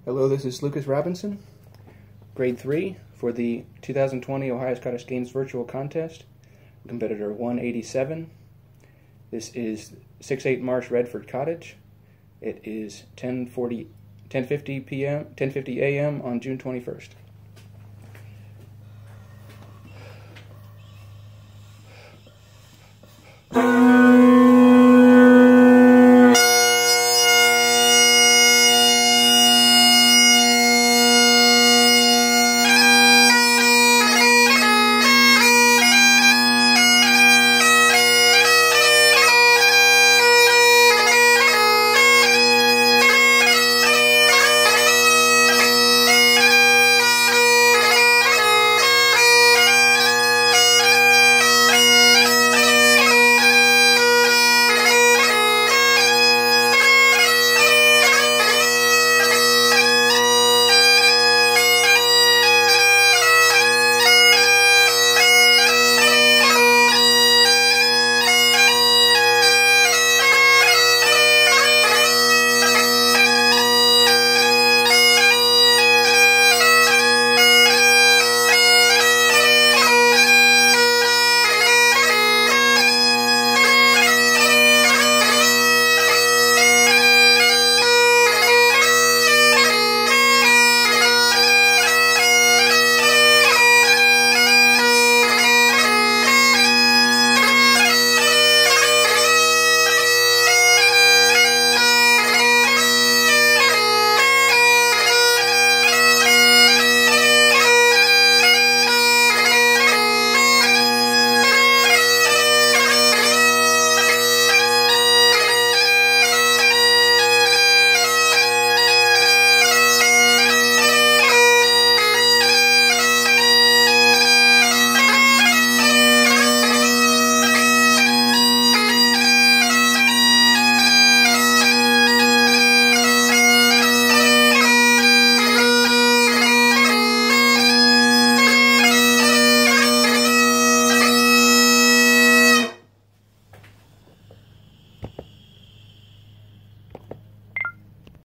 Hello, this is Lucas Robinson, grade 3 for the 2020 Ohio Scottish Games Virtual Contest, competitor 187. This is 6-8 Marsh, Redford Cottage. It is 10:50 a.m. on June 21st.